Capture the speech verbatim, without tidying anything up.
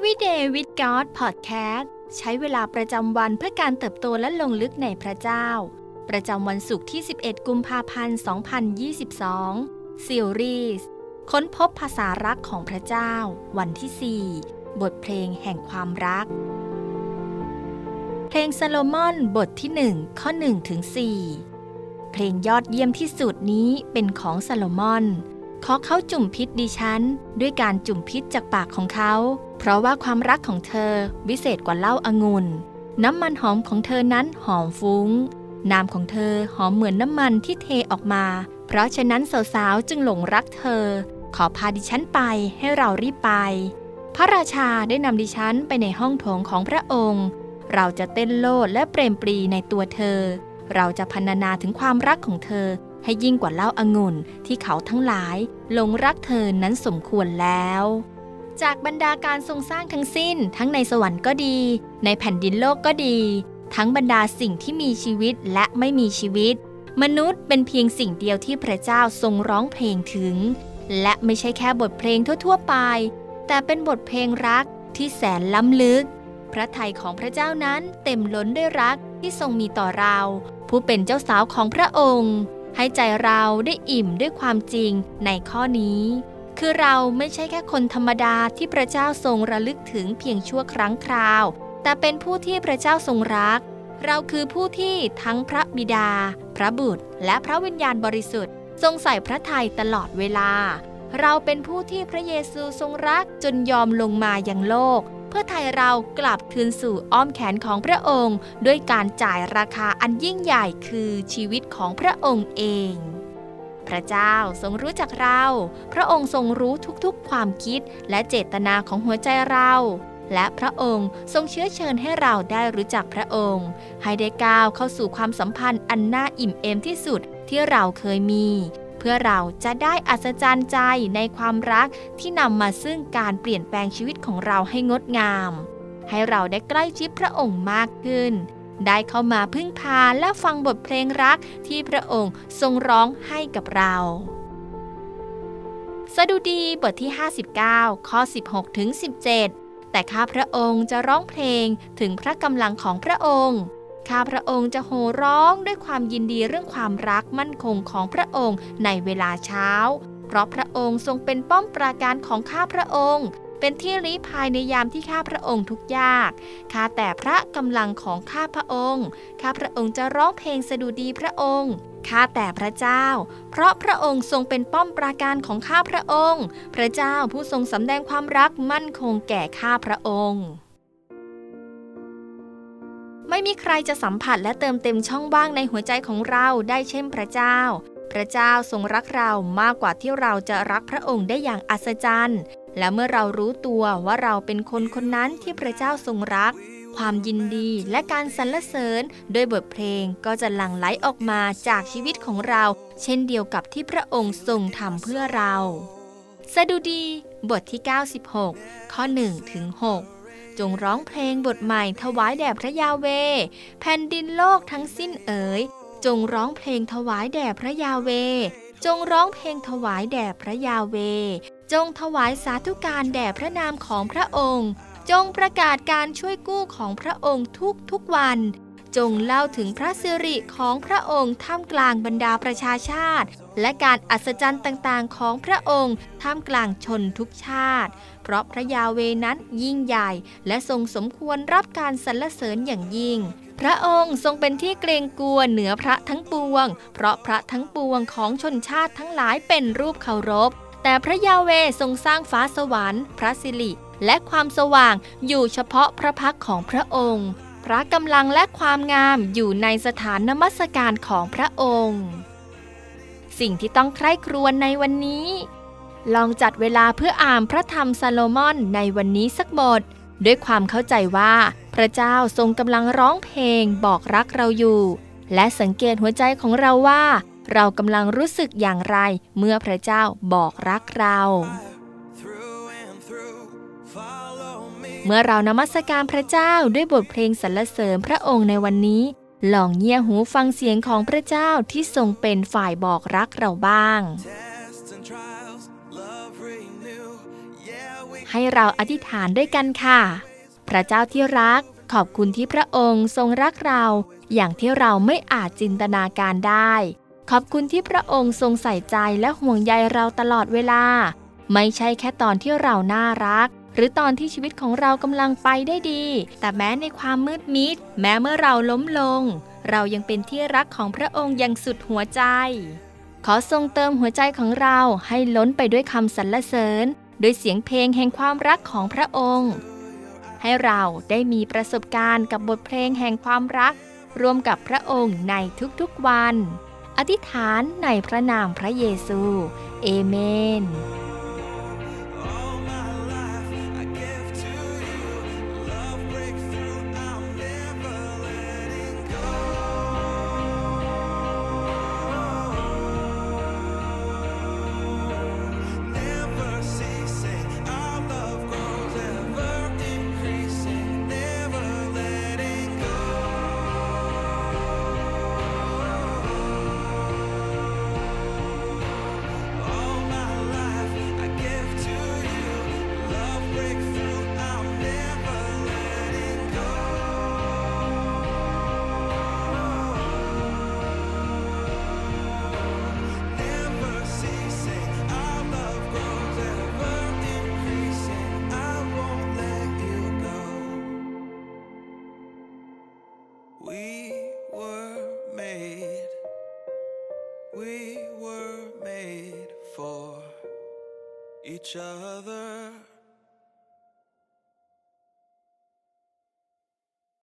Everyday with God Podcast ใช้เวลาประจำวันเพื่อการเติบโตและลงลึกในพระเจ้าประจำวันศุกร์ที่สิบเอ็ดกุมภาพันธ์สองพันยี่สิบสองซีรีส์ค้นพบภาษารักของพระเจ้าวันที่สี่บทเพลงแห่งความรักเพลงซาโลมอนบทที่หนึ่งข้อหนึ่งถึงสี่เพลงยอดเยี่ยมที่สุดนี้เป็นของซาโลมอนขอเขาจุ่มพิษดิฉันด้วยการจุ่มพิษจากปากของเขาเพราะว่าความรักของเธอวิเศษกว่าเหล้าองุ่นน้ำมันหอมของเธอนั้นหอมฟุ้งน้ำของเธอหอมเหมือนน้ำมันที่เทออกมาเพราะฉะนั้นสาวๆจึงหลงรักเธอขอพาดิฉันไปให้เรารีบไปพระราชาได้นำดิฉันไปในห้องโถงของพระองค์เราจะเต้นโลดและเปรมปรีในตัวเธอเราจะพรรณนาถึงความรักของเธอให้ยิ่งกว่าเหล้าองุ่นที่เขาทั้งหลายหลงรักเธอนั้นสมควรแล้วจากบรรดาการทรงสร้างทั้งสิ้นทั้งในสวรรค์ก็ดีในแผ่นดินโลกก็ดีทั้งบรรดาสิ่งที่มีชีวิตและไม่มีชีวิตมนุษย์เป็นเพียงสิ่งเดียวที่พระเจ้าทรงร้องเพลงถึงและไม่ใช่แค่บทเพลงทั่วๆไปแต่เป็นบทเพลงรักที่แสนล้ำลึกพระทัยของพระเจ้านั้นเต็มล้นด้วยรักที่ทรงมีต่อเราผู้เป็นเจ้าสาวของพระองค์ให้ใจเราได้อิ่มด้วยความจริงในข้อนี้คือเราไม่ใช่แค่คนธรรมดาที่พระเจ้าทรงระลึกถึงเพียงชั่วครั้งคราวแต่เป็นผู้ที่พระเจ้าทรงรักเราคือผู้ที่ทั้งพระบิดาพระบุตรและพระวิญญาณบริสุทธิ์ทรงใส่พระทัยตลอดเวลาเราเป็นผู้ที่พระเยซูทรงรักจนยอมลงมายังโลกเพื่อไถ่เรากลับคืนสู่อ้อมแขนของพระองค์ด้วยการจ่ายราคาอันยิ่งใหญ่คือชีวิตของพระองค์เองพระเจ้าทรงรู้จักเราพระองค์ทรงรู้ทุกๆความคิดและเจตนาของหัวใจเราและพระองค์ทรงเชื้อเชิญให้เราได้รู้จักพระองค์ให้ได้ก้าวเข้าสู่ความสัมพันธ์อันน่าอิ่มเอมที่สุดที่เราเคยมีเพื่อเราจะได้อัศจรรย์ใจในความรักที่นำมาซึ่งการเปลี่ยนแปลงชีวิตของเราให้งดงามให้เราได้ใกล้ชิดพระองค์มากขึ้นได้เข้ามาพึ่งพาและฟังบทเพลงรักที่พระองค์ทรงร้องให้กับเราสดุดีบทที่ห้าสิบเก้าข้อสิบหกถึงสิบเจ็ดแต่ข้าพระองค์จะร้องเพลงถึงพระกำลังของพระองค์ข้าพระองค์จะโห่ร้องด้วยความยินดีเรื่องความรักมั่นคงของพระองค์ในเวลาเช้าเพราะพระองค์ทรงเป็นป้อมปราการของข้าพระองค์เป็นที่ลี้ภัยในยามที่ข้าพระองค์ทุกข์ยากข้าแต่พระกำลังของข้าพระองค์ข้าพระองค์จะร้องเพลงสดุดีพระองค์ข้าแต่พระเจ้าเพราะพระองค์ทรงเป็นป้อมปราการของข้าพระองค์พระเจ้าผู้ทรงสำแดงความรักมั่นคงแก่ข้าพระองค์ไม่มีใครจะสัมผัสและเติมเต็มช่องว่างในหัวใจของเราได้เช่นพระเจ้าพระเจ้าทรงรักเรามากกว่าที่เราจะรักพระองค์ได้อย่างอัศจรรย์และเมื่อเรารู้ตัวว่าเราเป็นคนคนนั้นที่พระเจ้าทรงรักความยินดีและการสรรเสริญโดยบทเพลงก็จะหลั่งไหลออกมาจากชีวิตของเราเช่นเดียวกับที่พระองค์ทรงทำเพื่อเราสดุดีบทที่เก้าสิบหกข้อหนึ่งถึงหกจงร้องเพลงบทใหม่ถวายแด่พระยาเวห์แผ่นดินโลกทั้งสิ้นเอ๋ยจงร้องเพลงถวายแด่พระยาเวห์จงร้องเพลงถวายแด่พระยาเวห์จงถวายสาธุการแด่พระนามของพระองค์จงประกาศการช่วยกู้ของพระองค์ทุกทุกวันจงเล่าถึงพระสิริของพระองค์ท่ามกลางบรรดาประชาชาติและการอัศจรรย์ต่างๆของพระองค์ท่ามกลางชนทุกชาติเพราะพระยาเวห์นั้นยิ่งใหญ่และทรงสมควรรับการสรรเสริญอย่างยิ่งพระองค์ทรงเป็นที่เกรงกลัวเหนือพระทั้งปวงเพราะพระทั้งปวงของชนชาติทั้งหลายเป็นรูปเคารพแต่พระยาเวห์ทรงสร้างฟ้าสวรรค์พระสิริและความสว่างอยู่เฉพาะพระพักของพระองค์พระกำลังและความงามอยู่ในสถานนมัสการของพระองค์สิ่งที่ต้องใคร่ครวญในวันนี้ลองจัดเวลาเพื่ออ่านพระธรรมซาโลมอนในวันนี้สักบทด้วยความเข้าใจว่าพระเจ้าทรงกำลังร้องเพลงบอกรักเราอยู่และสังเกตหัวใจของเราว่าเรากำลังรู้สึกอย่างไรเมื่อพระเจ้าบอกรักเราเมื่อเรานมัสการพระเจ้าด้วยบทเพลงสรรเสริญพระองค์ในวันนี้ลองเงี่ยหูฟังเสียงของพระเจ้าที่ทรงเป็นฝ่ายบอกรักเราบ้างให้เราอธิษฐานด้วยกันค่ะพระเจ้าที่รักขอบคุณที่พระองค์ทรงรักเราอย่างที่เราไม่อาจจินตนาการได้ขอบคุณที่พระองค์ทรงใส่ใจและห่วงใยเราตลอดเวลาไม่ใช่แค่ตอนที่เราน่ารักหรือตอนที่ชีวิตของเรากำลังไปได้ดีแต่แม้ในความมืดมิดแม้เมื่อเราล้มลงเรายังเป็นที่รักของพระองค์อย่างสุดหัวใจขอทรงเติมหัวใจของเราให้ล้นไปด้วยคำสรรเสริญด้วยเสียงเพลงแห่งความรักของพระองค์ให้เราได้มีประสบการณ์กับบทเพลงแห่งความรักร่วมกับพระองค์ในทุกๆวันอธิษฐานในพระนามพระเยซูเอเมน We were made, we were made for each other.